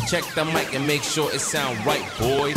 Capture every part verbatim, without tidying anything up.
Check the mic and make sure it sound right, boys.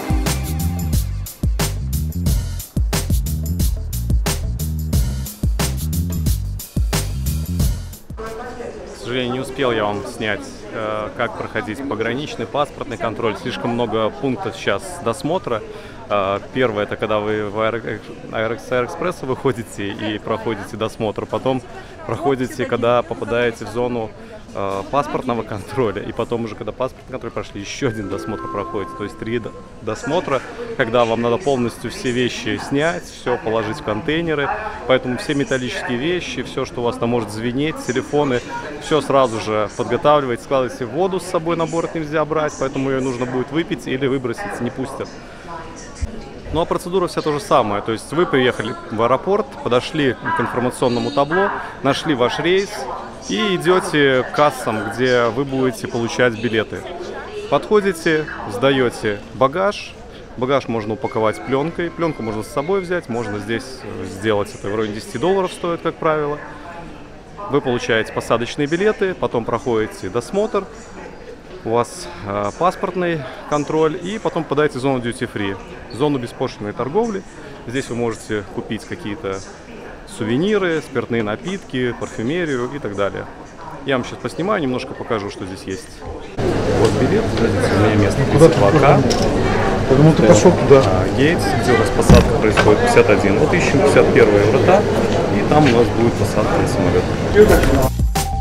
К сожалению, не успел я вам снять, как проходить пограничный, паспортный контроль. Слишком много пунктов сейчас досмотра. Первое — это когда вы в Аэроэкспресса выходите и проходите досмотр. Потом проходите, когда попадаете в зону паспортного контроля. И потом уже, когда паспортный контроль прошли, еще один досмотр проходит. То есть три досмотра, когда вам надо полностью все вещи снять, все положить в контейнеры. Поэтому все металлические вещи, все, что у вас там может звенеть, телефоны, все сразу же подготавливайте, складывайте в воду с собой, на борт нельзя брать, поэтому ее нужно будет выпить или выбросить, не пустят. Ну а процедура вся то же самое. То есть вы приехали в аэропорт, подошли к информационному табло, нашли ваш рейс и идете к кассам, где вы будете получать билеты. Подходите, сдаете багаж. Багаж можно упаковать пленкой. Пленку можно с собой взять, можно здесь сделать. Это в районе десяти долларов стоит, как правило. Вы получаете посадочные билеты, потом проходите досмотр. У вас э, паспортный контроль, и потом подаете в зону duty-free, зону беспошлинной торговли. Здесь вы можете купить какие-то сувениры, спиртные напитки, парфюмерию и так далее. Я вам сейчас поснимаю, немножко покажу, что здесь есть. Вот билет, у меня место тридцать два ка. Я думал, ты пошел туда. Гейтс, где у нас посадка происходит, пятьдесят один. Вот ищем пятьдесят первые врата, и там у нас будет посадка на самолет.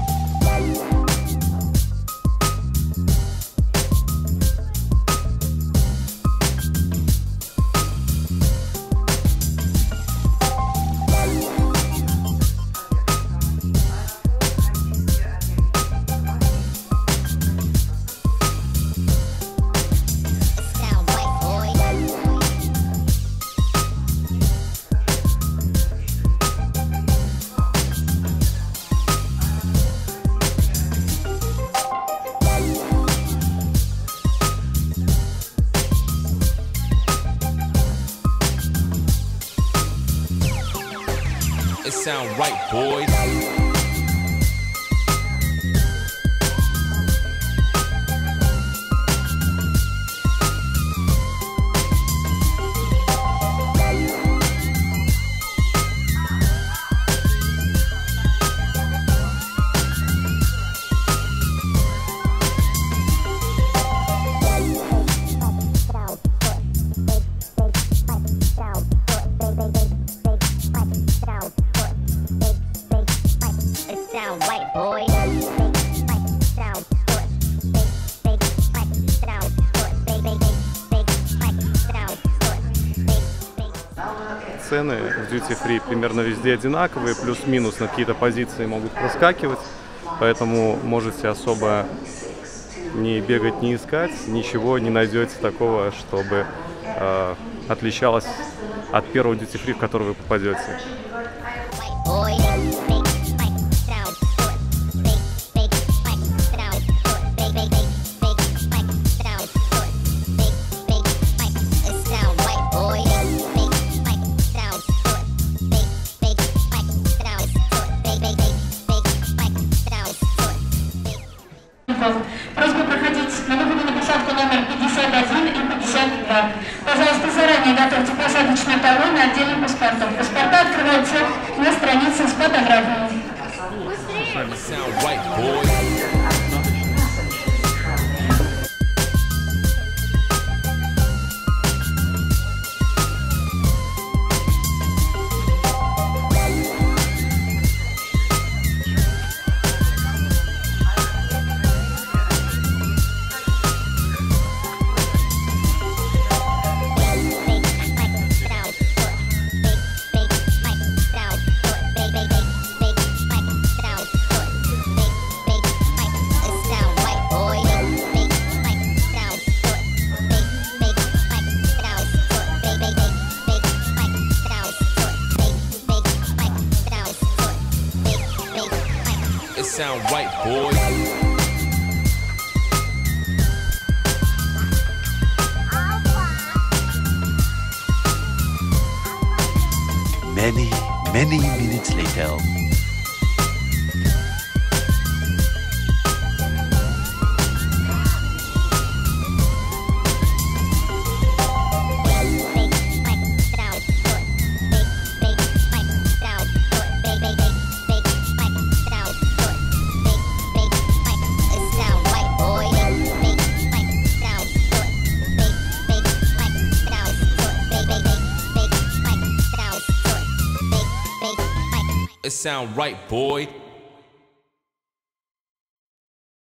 It sound right, boys. Цены в Duty Free примерно везде одинаковые, плюс-минус на какие-то позиции могут проскакивать, поэтому можете особо не бегать, не искать, ничего не найдете такого, чтобы э, отличалось от первого Duty Free, в который вы попадете. Просьба проходить на выходе на посадку номер пятьдесят один и пятьдесят два. Пожалуйста, заранее готовьте посадочные талоны отдельных паспортов. Паспорта открываются на странице с фотографиями. It sound right, boys. Many, many minutes later. It sound right, boy.